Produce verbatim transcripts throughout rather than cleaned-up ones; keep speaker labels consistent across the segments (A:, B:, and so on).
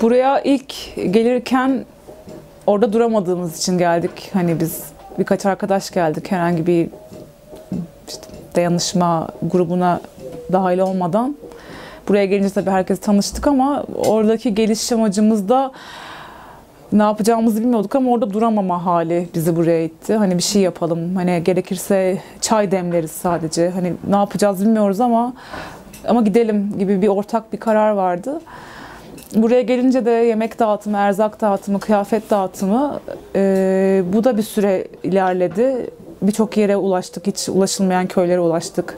A: Buraya ilk gelirken orada duramadığımız için geldik. Hani biz birkaç arkadaş geldik. Herhangi bir işte dayanışma grubuna dahil olmadan. Buraya gelince tabii herkes tanıştık ama oradaki geliş amacımız da ne yapacağımızı bilmiyorduk ama orada duramama hali bizi buraya itti. Hani bir şey yapalım. Hani gerekirse çay demleriz sadece. Hani ne yapacağız bilmiyoruz ama ama gidelim gibi bir ortak bir karar vardı. Buraya gelince de yemek dağıtımı, erzak dağıtımı, kıyafet dağıtımı e, bu da bir süre ilerledi. Birçok yere ulaştık, hiç ulaşılmayan köylere ulaştık.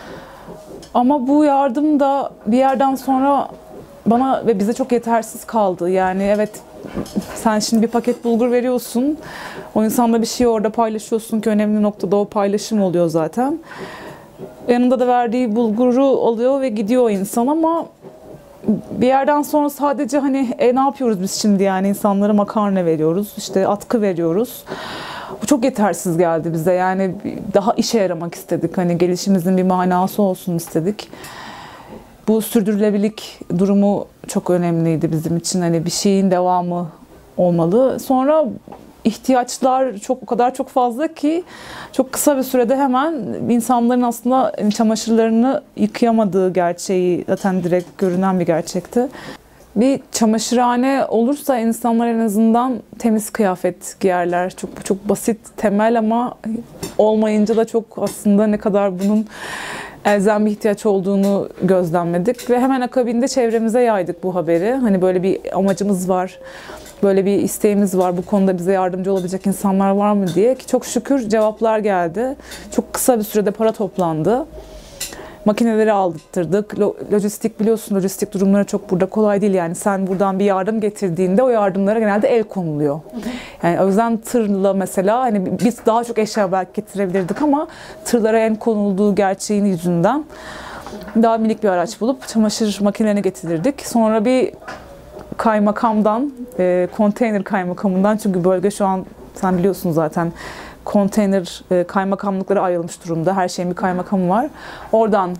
A: Ama bu yardım da bir yerden sonra bana ve bize çok yetersiz kaldı. Yani evet, sen şimdi bir paket bulgur veriyorsun, o insanla bir şey orada paylaşıyorsun ki önemli noktada o paylaşım oluyor zaten. Yanında da verdiği bulguru alıyor ve gidiyor o insan ama bir yerden sonra sadece hani e, ne yapıyoruz biz şimdi, yani insanlara makarna veriyoruz, işte atkı veriyoruz. Bu çok yetersiz geldi bize, yani daha işe yaramak istedik, hani gelişimizin bir manası olsun istedik. Bu sürdürülebilirlik durumu çok önemliydi bizim için, hani bir şeyin devamı olmalı. Sonra ihtiyaçlar çok o kadar çok fazla ki çok kısa bir sürede hemen insanların aslında çamaşırlarını yıkayamadığı gerçeği zaten direkt görünen bir gerçekti. Bir çamaşırhane olursa insanlar en azından temiz kıyafet giyerler. Çok çok basit, temel ama olmayınca da çok aslında ne kadar bunun elzem bir ihtiyaç olduğunu gözlemledik ve hemen akabinde çevremize yaydık bu haberi. Hani böyle bir amacımız var, böyle bir isteğimiz var, bu konuda bize yardımcı olabilecek insanlar var mı diye, ki çok şükür cevaplar geldi. Çok kısa bir sürede para toplandı. Makineleri aldırttık. Lojistik, biliyorsun, lojistik durumları çok burada kolay değil. Yani sen buradan bir yardım getirdiğinde o yardımlara genelde el konuluyor. Yani o yüzden tırla mesela hani biz daha çok eşya belki getirebilirdik ama tırlara el konulduğu gerçeğin yüzünden daha minik bir araç bulup çamaşır makinelerini getirdik. Sonra bir kaymakamdan, e, konteyner kaymakamından, çünkü bölge şu an sen biliyorsun zaten konteyner e, kaymakamlıklara ayrılmış durumda. Her şeyin bir kaymakamı var. Oradan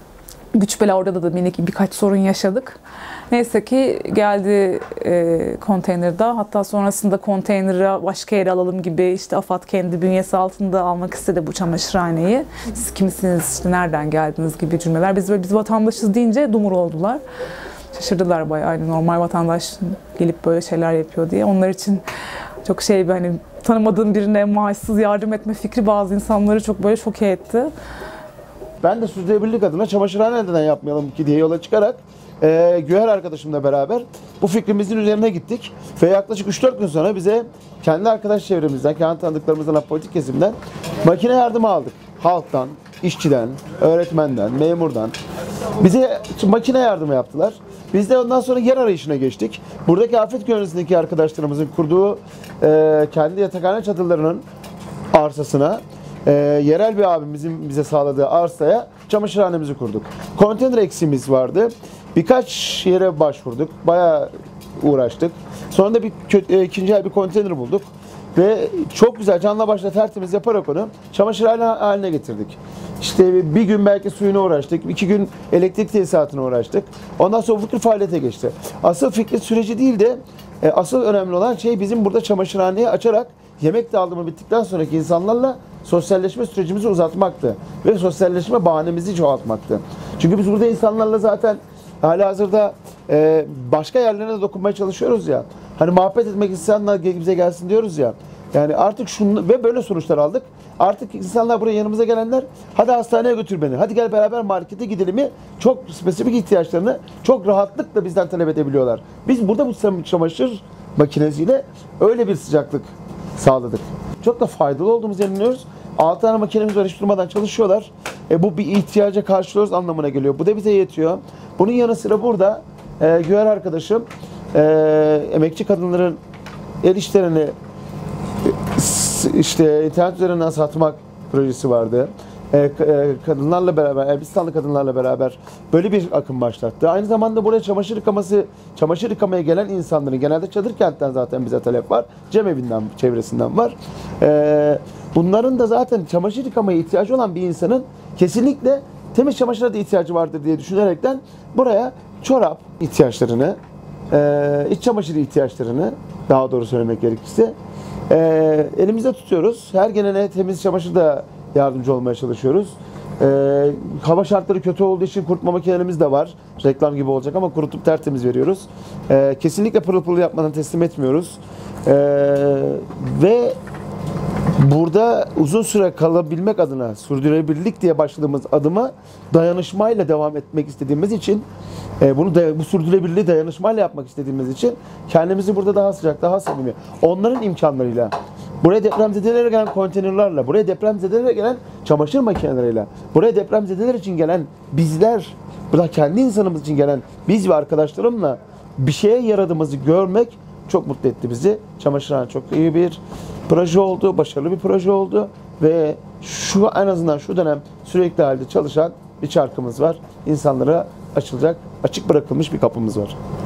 A: güç bela, orada da minik birkaç sorun yaşadık. Neyse ki geldi e, konteynerde. Hatta sonrasında konteyneri başka yere alalım gibi, işte AFAD kendi bünyesi altında almak istedi bu çamaşırhaneyi. Siz kimsiniz, işte nereden geldiniz gibi cümleler. Biz böyle biz vatandaşız deyince dumur oldular. Şaşırdılar bayağı, hani normal vatandaş gelip böyle şeyler yapıyor diye. Onlar için çok şey, hani tanımadığım birine maaşsız yardım etme fikri bazı insanları çok böyle şoke etti.
B: Ben de sürdürülebilirlik adına çamaşırhane neden yapmayalım ki diye yola çıkarak e, Güher arkadaşımla beraber bu fikrimizin üzerine gittik. Ve yaklaşık üç dört gün sonra bize kendi arkadaş çevremizden, kendi tanıdıklarımızdan, politik kesimden makine yardımı aldık. Halktan, işçiden, öğretmenden, memurdan bize makine yardımı yaptılar. Biz de ondan sonra yer arayışına geçtik. Buradaki afet gönüllüsündeki arkadaşlarımızın kurduğu e, kendi yatakhane çadırlarının arsasına, e, yerel bir abimizin bize sağladığı arsaya çamaşırhanemizi kurduk. Konteyner eksiğimiz vardı. Birkaç yere başvurduk. Bayağı uğraştık. Sonra da bir e, ikinci el bir konteyner bulduk. Ve çok güzel canla başla tertemiz yaparak onu çamaşırhane haline getirdik. İşte bir gün belki suyuna uğraştık, iki gün elektrik tesisatına uğraştık. Ondan sonra fikir faaliyete geçti. Asıl fikir süreci değil de e, asıl önemli olan şey bizim burada çamaşırhaneyi açarak yemek dağılımı bittikten sonraki insanlarla sosyalleşme sürecimizi uzatmaktı. Ve sosyalleşme bahanemizi çoğaltmaktı. Çünkü biz burada insanlarla zaten halihazırda e, başka yerlerine de dokunmaya çalışıyoruz ya. Hani muhabbet etmek isteyenler bize gelsin diyoruz ya. Yani artık şunu ve böyle sonuçlar aldık. Artık insanlar buraya yanımıza gelenler, hadi hastaneye götür beni, hadi gel beraber markete gidelim, çok spesifik ihtiyaçlarını çok rahatlıkla bizden talep edebiliyorlar. Biz burada bu çamaşır makinesiyle öyle bir sıcaklık sağladık. Çok da faydalı olduğumuzu inanıyoruz. altı tane makinemiz var, hiç durmadan çalışıyorlar. E, bu bir ihtiyaca karşılıyoruz anlamına geliyor. Bu da bize yetiyor. Bunun yanı sıra burada e, Güher arkadaşım e, emekçi kadınların el işlerini işte internet üzerinden satmak projesi vardı. Ee, kadınlarla beraber, Elbistanlı kadınlarla beraber böyle bir akım başlattı. Aynı zamanda buraya çamaşır yıkaması, çamaşır yıkamaya gelen insanların, genelde çadır kentten zaten bize talep var. Cemevinden, çevresinden var. Ee, bunların da zaten çamaşır yıkamaya ihtiyacı olan bir insanın kesinlikle temiz çamaşıra da ihtiyacı vardır diye düşünerekten buraya çorap ihtiyaçlarını e, iç çamaşırı ihtiyaçlarını, daha doğru söylemek gerekirse e, elimizde tutuyoruz. Her gelene temiz çamaşır da yardımcı olmaya çalışıyoruz. E, hava şartları kötü olduğu için kurutma makinelerimiz de var. Reklam gibi olacak ama kurutup tertemiz veriyoruz. E, kesinlikle pırıl pırıl yapmadan teslim etmiyoruz. E, ve burada uzun süre kalabilmek adına sürdürülebilirlik diye başladığımız adıma dayanışmayla devam etmek istediğimiz için e, bunu da, bu sürdürülebilirliği dayanışmayla yapmak istediğimiz için kendimizi burada daha sıcak, daha samimi, onların imkanlarıyla, buraya depremzedelere gelen konteynerlarla, buraya depremzedelere gelen çamaşır makineleriyle, buraya depremzedeler için gelen bizler, burada kendi insanımız için gelen biz ve arkadaşlarımla bir şeye yaradığımızı görmek çok mutlu etti bizi. Çamaşırhane çok iyi bir proje oldu, başarılı bir proje oldu ve şu en azından şu dönem sürekli halde çalışan bir çarkımız var. İnsanlara açılacak, açık bırakılmış bir kapımız var.